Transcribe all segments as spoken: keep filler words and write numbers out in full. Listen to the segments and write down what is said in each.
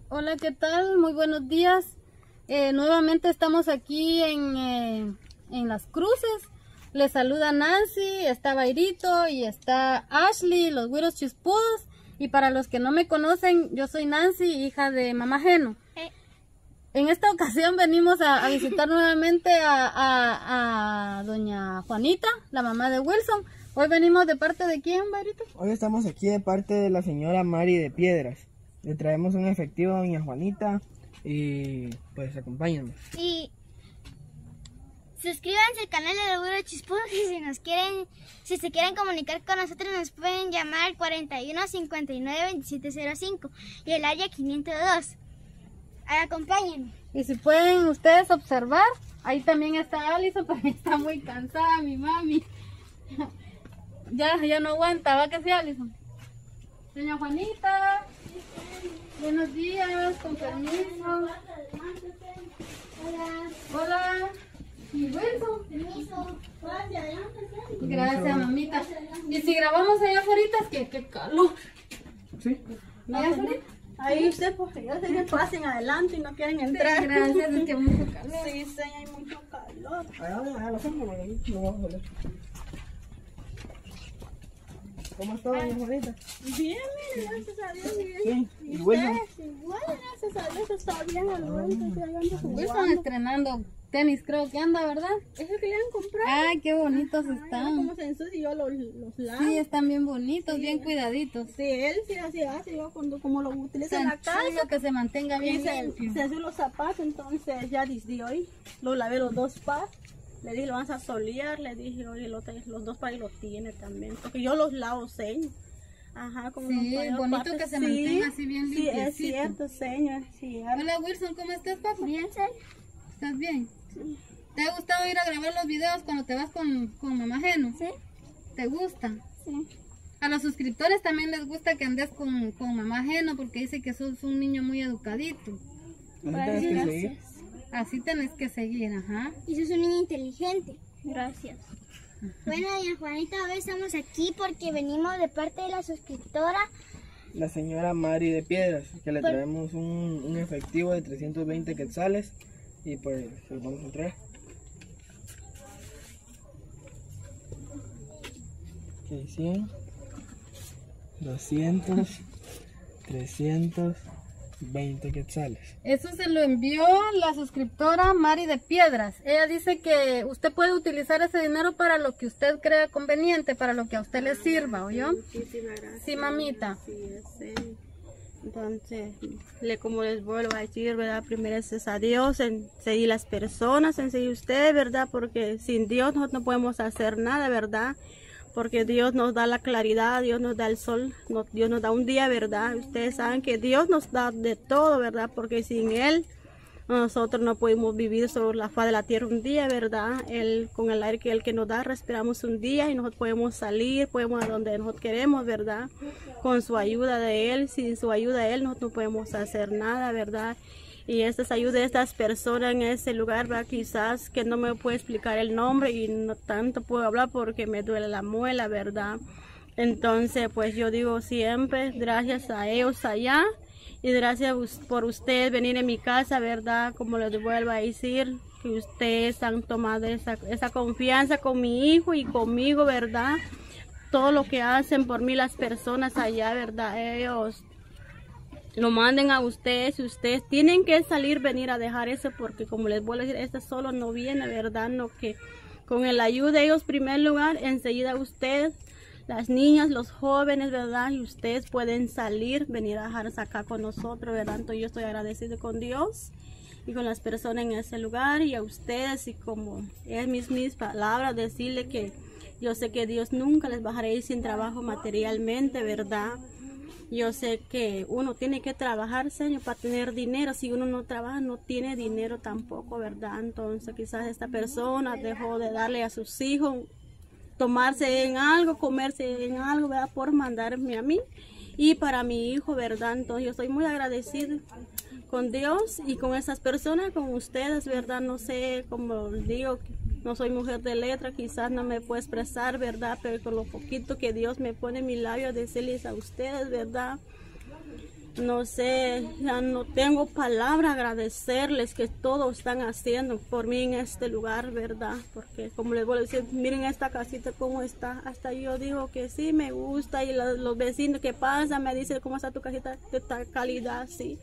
Hola, ¿qué tal? Muy buenos días. Eh, nuevamente estamos aquí en, eh, en Las Cruces. Les saluda Nancy, está Bairito y está Ashley, los güiros chispudos. Y para los que no me conocen, yo soy Nancy, hija de Mamá Geno. Eh. En esta ocasión venimos a, a visitar nuevamente a, a, a doña Juanita, la mamá de Wilson. Hoy venimos de parte de quién, Bairito? Hoy estamos aquí de parte de la señora Mari de Piedras. Le traemos un efectivo a doña Juanita y pues acompáñennos. Y suscríbanse al canal de los güiros chispudos y si nos quieren, si se quieren comunicar con nosotros nos pueden llamar al cuarenta y uno, cincuenta y nueve, veintisiete cero cinco y el área quinientos dos. Acompáñenme. Y si pueden ustedes observar, ahí también está Alison, pero está muy cansada mi mami. Ya, ya no aguanta, ¿va que sí, Alison? Doña Juanita, buenos días, con permiso. Hola. Hola. ¿Y Wilson? Permiso. Gracias, mamita. Y si grabamos allá afuera, es que qué calor. ¿Sí? ¿Allá afuera? Ahí usted, porque ya se pasen adelante y no quieren entrar. Gracias, es que mucho calor. Sí, señor, hay mucho calor. Allá, allá, lo hacemos, ahí no vamos a ver. ¿Cómo está doña Juanita? Bien, mire, gracias a Dios. Bien. Sí, ¿Y y bueno. ustedes? Igual, gracias a Dios, está bien al momento. Sí, ahí ando Wilson jugando. estrenando tenis, creo que anda, ¿verdad? Es el que le han comprado. Ay, qué bonitos Ay, están. cómo se ensucia y yo los, los lavo. Sí, están bien bonitos, bien cuidaditos. Sí, él sí así hace, yo cuando como lo utilizo en la Tan casa. chulo que se mantenga Y bien se, limpio. se hace los zapatos, entonces ya desde hoy lo lavé los dos pares. Le dije, lo vas a solear, le dije, oye, los, los dos pares los tiene también. Porque yo los lavo, señor. Ajá, como Sí, los pares, bonito partes. que se mantenga así bien Sí, es limpiecito. cierto, señor. Sí, a- Hola Wilson, ¿cómo estás, papá? Bien, señor. ¿Estás bien? sí. ¿Te ha gustado ir a grabar los videos cuando te vas con, con Mamá Geno? Sí. ¿Te gusta? Sí. A los suscriptores también les gusta que andes con, con Mamá Geno porque dice que sos un niño muy educadito. Ahí tienes que seguir. Así tenés que seguir, ajá. Y sos un niño inteligente. Gracias. Bueno, doña Juanita, hoy estamos aquí porque venimos de parte de la suscriptora. La señora Mari de Piedras, que le Por- traemos un, un efectivo de trescientos veinte quetzales y pues se lo vamos a entregar. Ok, cien, doscientos, trescientos veinte quetzales. Eso se lo envió la suscriptora Mari de Piedras. Ella dice que usted puede utilizar ese dinero para lo que usted crea conveniente, para lo que a usted le sirva, ¿oyó? Muchísimas gracias. Sí, mamita. Sí, es él. Entonces, le, como les vuelvo a decir, ¿verdad? Primero es a Dios, en seguir las personas, en seguir ustedes, ¿verdad? Porque sin Dios nosotros no podemos hacer nada, ¿verdad? Porque Dios nos da la claridad, Dios nos da el sol, nos- Dios nos da un día, ¿verdad? Ustedes saben que Dios nos da de todo, ¿verdad? Porque sin Él nosotros no podemos vivir sobre la faz de la tierra un día, ¿verdad? Él, con el aire que Él que nos da, respiramos un día y nosotros podemos salir, podemos a donde nosotros queremos, ¿verdad? Con su ayuda de Él, sin su ayuda de Él nosotros no podemos hacer nada, ¿verdad? Y estas ayudas de estas personas en ese lugar, ¿verdad? Quizás que no me puedo explicar el nombre y no tanto puedo hablar porque me duele la muela, ¿verdad? Entonces, pues yo digo siempre, gracias a ellos allá y gracias us- por ustedes venir en mi casa, ¿verdad? Como les vuelvo a decir, que ustedes han tomado esa, esa confianza con mi hijo y conmigo, ¿verdad? Todo lo que hacen por mí las personas allá, ¿verdad? Ellos lo manden a ustedes y ustedes tienen que salir, venir a dejar eso porque como les vuelvo a decir, este solo no viene, ¿verdad? No, que con el ayuda de ellos, en primer lugar, enseguida ustedes, las niñas, los jóvenes, ¿verdad? Y ustedes pueden salir, venir a dejarse acá con nosotros, ¿verdad? Entonces yo estoy agradecida con Dios y con las personas en ese lugar y a ustedes y como es mis, mis palabras, decirle que yo sé que Dios nunca les bajará a ir sin trabajo materialmente, ¿verdad? Yo sé que uno tiene que trabajar, Señor, para tener dinero. Si uno no trabaja, no tiene dinero tampoco, ¿verdad? Entonces quizás esta persona dejó de darle a sus hijos, tomarse en algo, comerse en algo, ¿verdad? Por mandarme a mí y para mi hijo, ¿verdad? Entonces yo estoy muy agradecida con Dios y con esas personas, con ustedes, ¿verdad? No sé, como digo, no soy mujer de letra, quizás no me puedo expresar, ¿verdad? Pero con lo poquito que Dios me pone en mi labio, decirles a ustedes, ¿verdad? no sé, ya no tengo palabra agradecerles que todo están haciendo por mí en este lugar, ¿verdad? Porque como les voy a decir, miren esta casita cómo está. Hasta yo digo que sí, me gusta, y los, los vecinos que pasan me dicen cómo está tu casita de tal calidad, sí.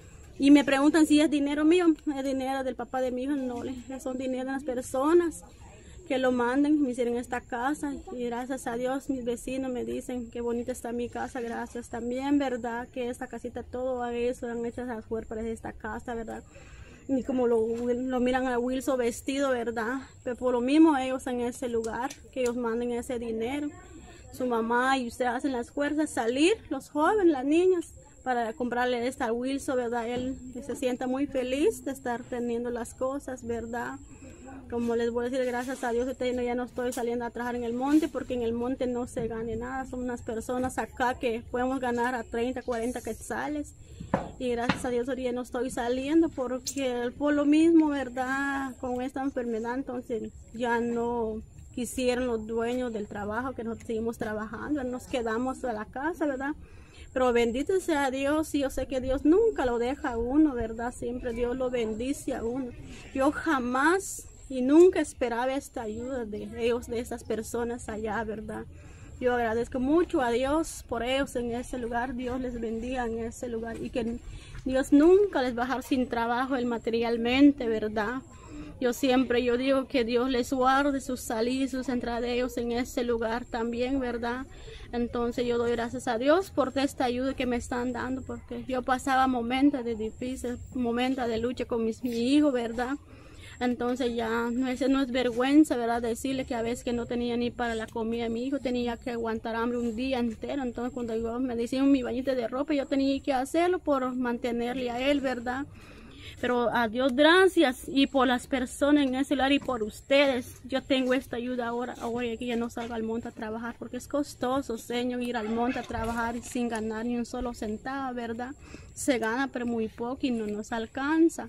Y me preguntan si es dinero mío, es dinero del papá de mi hijo, no, son dinero de las personas que lo manden, me hicieron esta casa, y gracias a Dios mis vecinos me dicen qué bonita está mi casa, gracias también, ¿verdad? Que esta casita, todo a eso, han hecho las puertas de esta casa, ¿verdad? Y como lo, lo miran a Wilson vestido, ¿verdad? Pero por lo mismo ellos en ese lugar, que ellos manden ese dinero, su mamá y usted hacen las fuerzas, salir, los jóvenes, las niñas, para comprarle esta a Wilson, ¿verdad? Él se sienta muy feliz de estar teniendo las cosas, ¿verdad? Como les voy a decir, gracias a Dios ya no estoy saliendo a trabajar en el monte, porque en el monte no se gane nada. Son unas personas acá que podemos ganar a treinta, cuarenta quetzales. Y gracias a Dios ya no estoy saliendo porque por lo mismo, ¿verdad? Con esta enfermedad, entonces ya no quisieron los dueños del trabajo que nosotros seguimos trabajando. Nos quedamos a la casa, ¿verdad? Pero bendito sea Dios, y yo sé que Dios nunca lo deja a uno, ¿verdad? Siempre Dios lo bendice a uno. Yo jamás y nunca esperaba esta ayuda de ellos, de esas personas allá, ¿verdad? Yo agradezco mucho a Dios por ellos en ese lugar. Dios les bendiga en ese lugar, y que Dios nunca les va a dejar sin trabajo el materialmente, ¿verdad? Yo siempre, yo digo que Dios les guarde sus salidas y sus entradas de ellos en ese lugar también, ¿verdad? Entonces yo doy gracias a Dios por esta ayuda que me están dando, porque yo pasaba momentos de difícil, momentos de lucha con mis, mi hijo, ¿verdad? Entonces ya no es, no es vergüenza, ¿verdad? Decirle que a veces que no tenía ni para la comida de mi hijo, tenía que aguantar hambre un día entero. Entonces cuando yo me decían mi bañito de ropa, yo tenía que hacerlo por mantenerle a él, ¿verdad? Pero a Dios gracias, y por las personas en ese lugar y por ustedes, yo tengo esta ayuda ahora, ahora que ya no salgo al monte a trabajar, porque es costoso, Señor, ir al monte a trabajar sin ganar ni un solo centavo, ¿verdad? Se gana pero muy poco y no nos alcanza.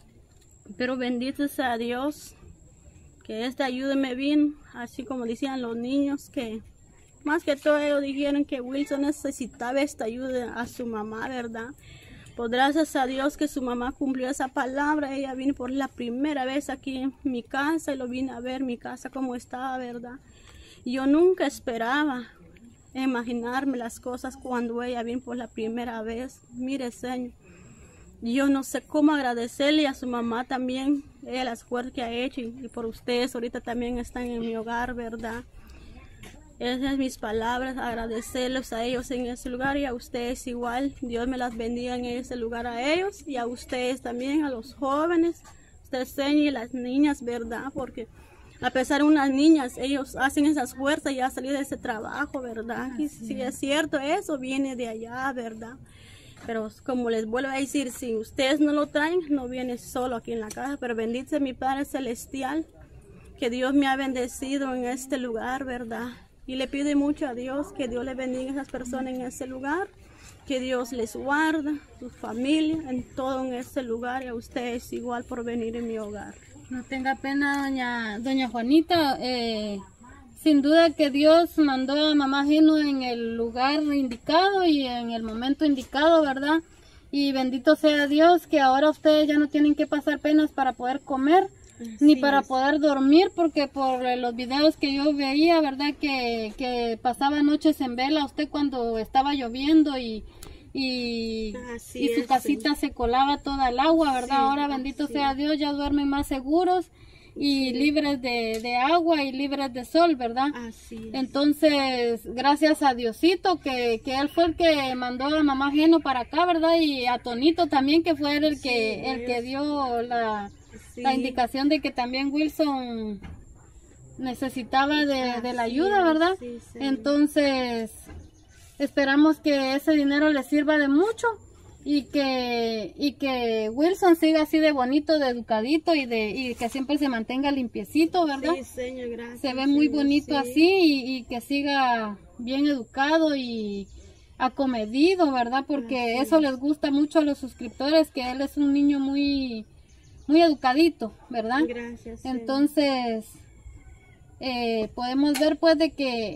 Pero bendito sea Dios, que esta ayuda me vino, así como decían los niños, que más que todo ellos dijeron que Wilson necesitaba esta ayuda a su mamá, ¿verdad? Pues gracias a Dios que su mamá cumplió esa palabra. Ella vino por la primera vez aquí en mi casa y lo vine a ver mi casa como estaba, ¿verdad? Y yo nunca esperaba imaginarme las cosas cuando ella vino por la primera vez. Mire, Señor, yo no sé cómo agradecerle a su mamá también, ella las fuerzas que ha hecho, y, y por ustedes ahorita también están en mi hogar, ¿verdad? Esas son mis palabras, agradecerles a ellos en ese lugar, y a ustedes igual. Dios me las bendiga en ese lugar a ellos, y a ustedes también, a los jóvenes, ustedes y las niñas, ¿verdad? Porque a pesar de unas niñas, ellos hacen esas fuerzas y a salir de ese trabajo, ¿verdad? Y si es cierto, eso viene de allá, ¿verdad? Pero como les vuelvo a decir, si ustedes no lo traen, no viene solo aquí en la casa. Pero bendito sea mi Padre Celestial, que Dios me ha bendecido en este lugar, ¿verdad? Y le pido mucho a Dios que Dios les bendiga a esas personas en ese lugar, que Dios les guarde, su familia, en todo en ese lugar, y a ustedes igual por venir en mi hogar. No tenga pena, doña, doña Juanita. Eh, sin duda que Dios mandó a mamá Gino en el lugar indicado y en el momento indicado, ¿verdad? Y bendito sea Dios que ahora ustedes ya no tienen que pasar penas para poder comer, Así ni para es. poder dormir, porque por los videos que yo veía, ¿verdad? Que, que pasaba noches en vela usted cuando estaba lloviendo y, y, y su es, casita sí. se colaba toda el agua, ¿verdad? Sí, ahora bendito sea Dios, ya duermen más seguros y sí. libres de, de agua y libres de sol, ¿verdad? Así es. Entonces, gracias a Diosito, que, que él fue el que mandó a mamá Gino para acá, ¿verdad? Y a Tonito también, que fue el que, sí, el que dio la, sí. la indicación de que también Wilson necesitaba de, de la ayuda, ¿verdad? Sí, sí. Entonces, esperamos que ese dinero le sirva de mucho. Y que, y que Wilson siga así de bonito, de educadito, y de y que siempre se mantenga limpiecito, ¿verdad? Sí, señor, gracias. Se ve muy señor, bonito sí. así, y, y que siga bien educado y acomedido, ¿verdad? Porque gracias. Eso les gusta mucho a los suscriptores, que él es un niño muy, muy educadito, ¿verdad? Gracias. Entonces, eh, podemos ver pues de que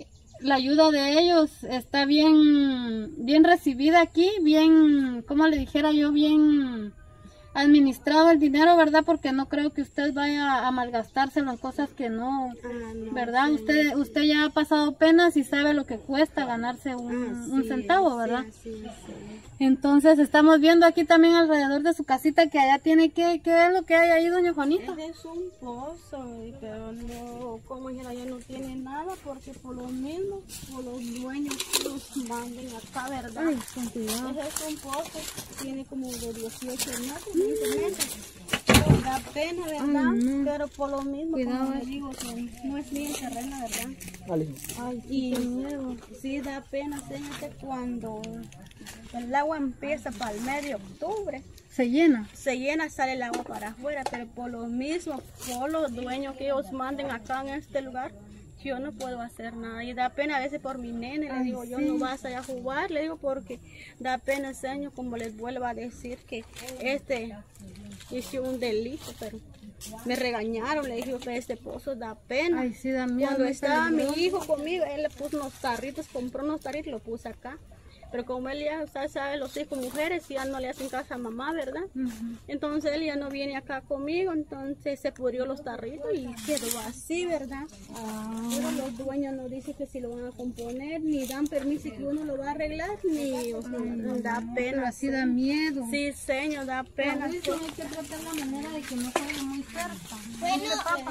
la ayuda de ellos está bien, bien recibida aquí, bien, como le dijera yo, bien administrado el dinero, ¿verdad? Porque no creo que usted vaya a malgastárselo en cosas que no, Ah, no, ¿verdad? sí. Usted usted ya ha pasado penas y sabe lo que cuesta ganarse un, Así un centavo, es, ¿verdad? sí, así es, sí. Entonces estamos viendo aquí también alrededor de su casita que allá tiene que, ¿qué es lo que hay ahí, doña Juanita? Ese es un pozo, y- pero no, como dijera, ya no tiene nada porque por lo mismo, por los dueños los manden acá, ¿verdad? Ay, con cuidado. Ese es un pozo, tiene como de dieciocho metros, veinte metros. Pero da pena, ¿verdad? Ay, no. Pero por lo mismo, Cuidado, como eh. le digo, que no es bien terreno, ¿verdad? Alison. Ay, Y sí da pena, señorita, cuando el agua empieza para el mes de octubre, se llena. se llena, sale el agua para afuera, pero por lo mismo, por los dueños que ellos manden acá en este lugar, yo no puedo hacer nada. Y da pena a veces por mi nene, le Ay, digo, yo sí. no vas a jugar, le digo, porque da pena, señor, como les vuelvo a decir que este hizo un delito, pero me regañaron, le dije, que este pozo da pena. Ay, sí, da miedo. Cuando muy estaba mi peligroso. hijo conmigo, él le puso unos tarritos, compró unos tarritos y lo puso acá. Pero como él ya, usted sabe, los hijos mujeres ya no le hacen caso a mamá, ¿verdad? Ujú. Entonces él ya no viene acá conmigo, entonces se pudrió los tarritos y quedó así, ¿verdad? Pero los dueños no dicen que si lo van a componer, ni dan permiso que uno lo va a arreglar, ni, o sea, da Pero pena. así da miedo. Sí, señor, da pena. Wilson, hay que tratar la manera de que no caiga muy cerca. Bueno,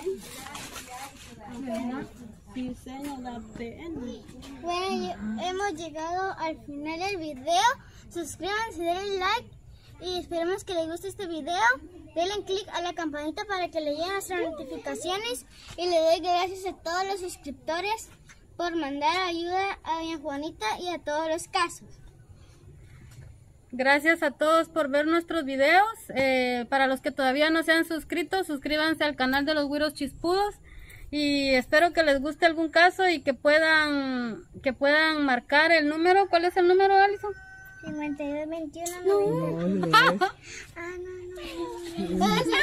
¿Verdad? Sí, señor, da pena. bueno, ya hemos llegado al final del video. Suscríbanse, denle like y esperemos que les guste este video. Denle click a la campanita para que le lleguen nuestras notificaciones y le doy gracias a todos los suscriptores por mandar ayuda a doña Juanita y a todos los casos. Gracias a todos por ver nuestros videos. Eh, para los que todavía no se han suscrito, suscríbanse al canal de los Güiros Chispudos. Y espero que les guste algún caso y que puedan que puedan marcar el número. ¿Cuál es el número, Alison? cincuenta y dos, veintiuno, noventa. No, no es. Ah, no, no, no.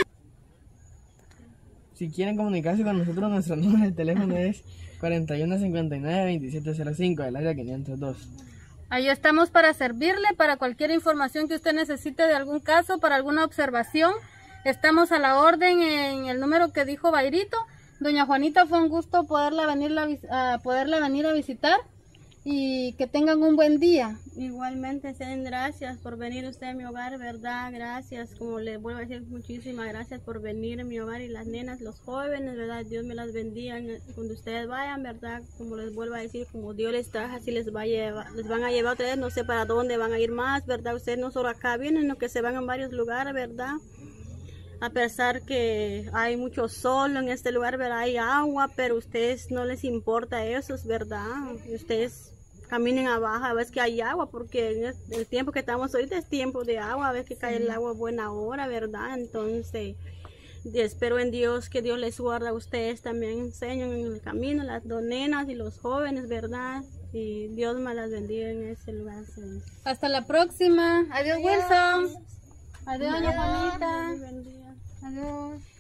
Si quieren comunicarse con nosotros, nuestro número de teléfono es cuarenta y uno cincuenta y nueve veintisiete cero cinco, del área quinientos dos. Ahí estamos para servirle, para cualquier información que usted necesite de algún caso, para alguna observación. Estamos a la orden en el número que dijo Bairito. Doña Juanita, fue un gusto poderla venir, a, poderla venir a visitar y que tengan un buen día. Igualmente, sean gracias por venir usted a mi hogar, ¿verdad? Gracias, como les vuelvo a decir, muchísimas gracias por venir a mi hogar y las nenas, los jóvenes, ¿verdad? Dios me las bendiga cuando ustedes vayan, ¿verdad? Como les vuelvo a decir, como Dios les trajo, así les, va a llevar, les van a llevar a ustedes, no sé para dónde van a ir más, ¿verdad? Ustedes no solo acá vienen, sino que se van a varios lugares, ¿verdad? A pesar que hay mucho sol en este lugar, ¿verdad? Hay agua, pero a ustedes no les importa eso, es verdad. Ustedes caminen abajo a ver que hay agua, porque en el tiempo que estamos ahorita es tiempo de agua, a ver que cae el agua a buena hora, ¿verdad? Entonces, espero en Dios que Dios les guarde a ustedes, también enseñan en el camino, las dos nenas y los jóvenes, ¿verdad? Y Dios me las bendiga en ese lugar. Señor. Hasta la próxima. Adiós, Wilson. Adiós, doña Juanita. Dios bendiga. Adiós.